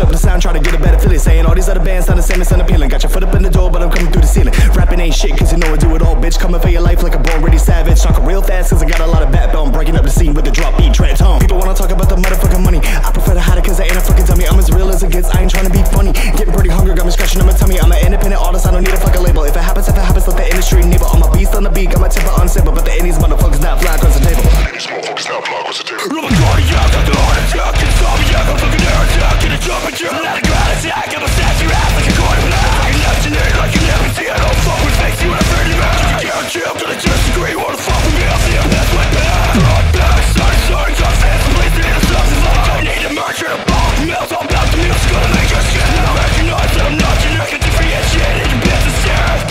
up the sound, try to get a better feeling. Saying all these other bands sound the same, it's unappealing. Got your foot up in the door, but I'm coming through the ceiling. Rapping ain't shit, cause you know I do it all, bitch. Coming for your life like a born ready savage. Talking real fast, cause I got a lot of backbone. Breaking up the scene with the drop beat, trance home. People wanna talk about the motherfucking money. I prefer to hide it cause I ain't a fucking dummy. I'm as real as it gets, I ain't trying to be funny. Getting pretty hungry, got me scratching on my tummy. I'm an independent artist, I don't need a fucking label. If it happens, let the industry neighbor. On my beast on the beat, got my temper unstable. But the Indies motherfuckers not fly across the table. These motherfuckers not fly across the table. I'm a cardiac, got the heart attack. Insomniac, I'm fucking air attack. Get a jumping jack, not a ground attack. I'm a statue ass like a quarterback. I'm vaccinated like an empty. I don't fuck with fakes, you and I'm ready to match. You can't chill till I disagree. Wanna fuck with me, I'll see a mess my back. Right back, starting, got fans, I'm blazing in the substance like I need a merch and a bomb. Melt all about the music, gonna make your shit. I recognize that I'm not genetic, differentiated, your business sick.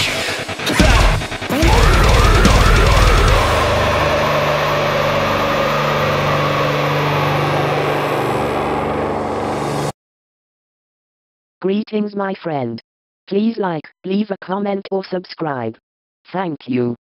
Greetings my friend. Please like, leave a comment or subscribe. Thank you.